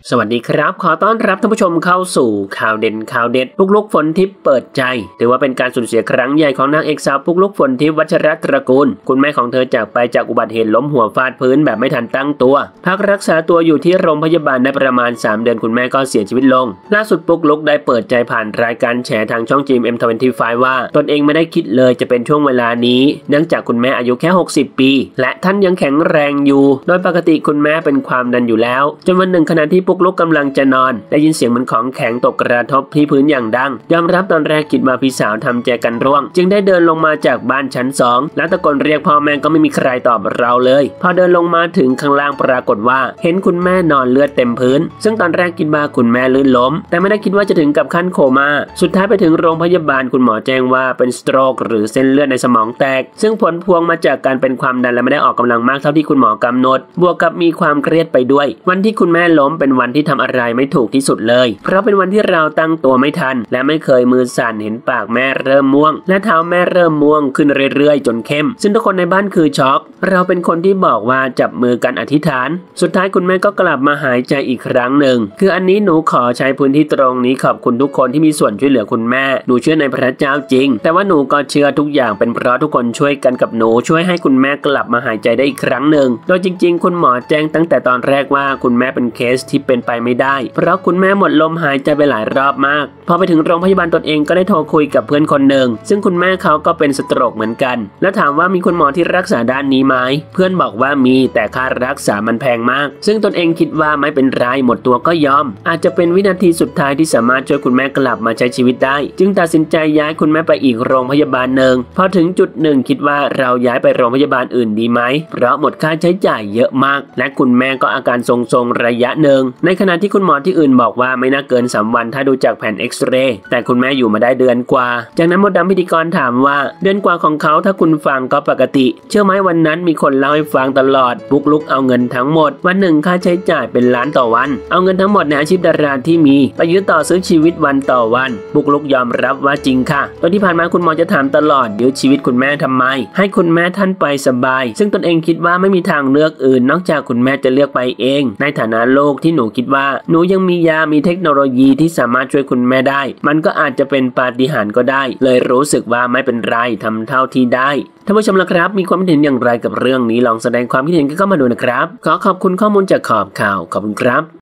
สวัสดีครับขอต้อนรับท่านผู้ชมเข้าสู่ข่าวเด่นข่าวเด็ดปุ๊กลุกฝนทิพย์เปิดใจถือว่าเป็นการสูญเสียครั้งใหญ่ของนางเอกสาวปุ๊กลุกฝนทิพย์วัชรตระกูลคุณแม่ของเธอจากไปจากอุบัติเหตุล้มหัวฟาดพื้นแบบไม่ทันตั้งตัวพักรักษาตัวอยู่ที่โรงพยาบาลได้ประมาณ3 เดือนคุณแม่ก็เสียชีวิตลงล่าสุดปุ๊กลุกได้เปิดใจผ่านรายการแฉทางช่อง GMM25 ว่าตนเองไม่ได้คิดเลยจะเป็นช่วงเวลานี้เนื่องจากคุณแม่อายุแค่60 ปีและท่านยังแข็งแรงอยู่โดยปกติคุณแม่เป็นความดันอยู่แล้วจนวันหนึ่งขณะที่ปุ๊กลุกกำลังจะได้ยินเสียงเหมือนของแข็งตกกระทบที่พื้นอย่างดังยอมรับตอนแรกคิดว่าพี่สาวทำแจกันร่วงจึงได้เดินลงมาจากบ้านชั้น2แล้วตะโกนเรียกพ่อแม่ก็ไม่มีใครตอบเราเลยพอเดินลงมาถึงข้างล่างปรากฏว่าเห็นคุณแม่นอนเลือดเต็มพื้นซึ่งตอนแรกคิดว่าคุณแม่ลื่นล้มแต่ไม่ได้คิดว่าจะถึงกับขั้นโคม่าสุดท้ายไปถึงโรงพยาบาลคุณหมอแจ้งว่าเป็นสโตรกหรือเส้นเลือดในสมองแตกซึ่งผลพวงมาจากการเป็นความดันและไม่ได้ออกกำลังมากเท่าที่คุณหมอกำหนดบวกกับมีความเครียดไปด้วยวันที่คุณแม่ล้มเป็นวันที่ทำอะไรไม่ถูกที่สุดเลยเพราะเป็นวันที่เราตั้งตัวไม่ทันและไม่เคยมือสั่นเห็นปากแม่เริ่มม่วงและเท้าแม่เริ่มม่วงขึ้นเรื่อยๆจนเข้มซึ่งทุกคนในบ้านคือช็อกเราเป็นคนที่บอกว่าจับมือกันอธิษฐานสุดท้ายคุณแม่ก็กลับมาหายใจอีกครั้งหนึ่งคืออันนี้หนูขอใช้พื้นที่ตรงนี้ขอบคุณทุกคนที่มีส่วนช่วยเหลือคุณแม่หนูเชื่อในพระเจ้าจริงแต่ว่าหนูก็เชื่อทุกอย่างเป็นเพราะทุกคนช่วยกันกับหนูช่วยให้คุณแม่กลับมาหายใจได้อีกครั้งหนึ่งโดยจริงๆคุณหมอแจ้งตั้งแต่ตอนแรกว่าคุณแม่เป็นเคสที่เป็นไปไม่ได้เพราะคุณแม่หมดลมหายใจไปหลายรอบมากพอไปถึงโรงพยาบาลตนเองก็ได้โทรคุยกับเพื่อนคนหนึ่งซึ่งคุณแม่เขาก็เป็นสโตรกเหมือนกันแล้วถามว่ามีคุณหมอที่รักษาด้านนี้ไหมเพื่อนบอกว่ามีแต่ค่ารักษามันแพงมากซึ่งตนเองคิดว่าไม่เป็นไรหมดตัวก็ยอมอาจจะเป็นวินาทีสุดท้ายที่สามารถช่วยคุณแม่กลับมาใช้ชีวิตได้จึงตัดสินใจย้ายคุณแม่ไปอีกโรงพยาบาลหนึ่งพอถึงจุดหนึ่งคิดว่าเราย้ายไปโรงพยาบาลอื่นดีไหมเพราะหมดค่าใช้จ่ายเยอะมากและคุณแม่ก็อาการทรงๆระยะหนึ่งในขณะที่คุณหมอที่อื่นบอกว่าไม่น่าเกิน3 วันถ้าดูจากแผ่นเอ็กซเรย์แต่คุณแม่อยู่มาได้เดือนกว่าจากนั้นมดดำพิธีกรถามว่าเดือนกว่าของเขาถ้าคุณฟังก็ปกติเชื่อไหมวันนั้นมีคนเล่าให้ฟังตลอดปุ๊กลุกเอาเงินทั้งหมดวันหนึ่งค่าใช้จ่ายเป็นล้านต่อวันเอาเงินทั้งหมดในอาชีพดาราที่มีไปยืมต่อซื้อชีวิตวันต่อวันปุ๊กลุกยอมรับว่าจริงค่ะตอนที่ผ่านมาคุณหมอจะถามตลอดยืมชีวิตคุณแม่ทำไมให้คุณแม่ท่านไปสบายซึ่งตนเองคิดว่าไม่มีทางเลือกอื่นนอกจากคุณแม่จะเลือกไปเองในฐานะโลกที่หนูคิดว่าหนูยังมียามีเทคโนโลยีที่สามารถช่วยคุณแม่ได้มันก็อาจจะเป็นปาฏิหาริย์ก็ได้เลยรู้สึกว่าไม่เป็นไรทำเท่าที่ได้ท่านผู้ชมล่ะครับมีความคิดเห็นอย่างไรกับเรื่องนี้ลองแสดงความคิดเห็นกันเข้ามาดูนะครับขอขอบคุณข้อมูลจากขอบข่าวขอบคุณครับ